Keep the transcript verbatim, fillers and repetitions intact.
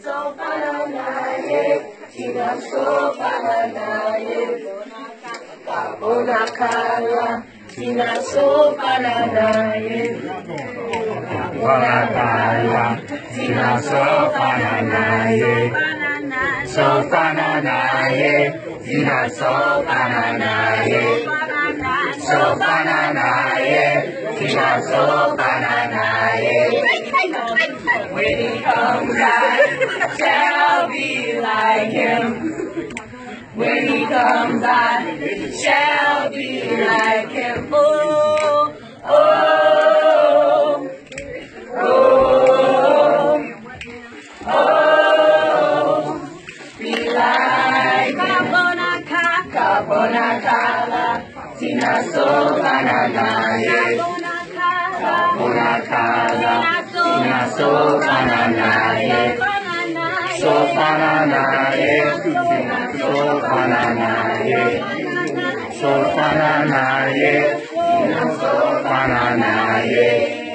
Sopananaye, Tina Sopananaye, Kabonakala, Tina Sopananaye, Kabonakala, Tina Sopananaye, Sopananaye, Tina Sopananaye, Sopananaye, Tina Sopananaye. When he comes, I shall be like him. When he comes, I shall be like him. Oh, oh, oh, oh, be like Kabonakala, Kabonakala, Tina Sopananaye, Kabonakala, Tina Sopananaye, Sopananaye, Sopananaye, Sopananaye, Tina Sopananaye.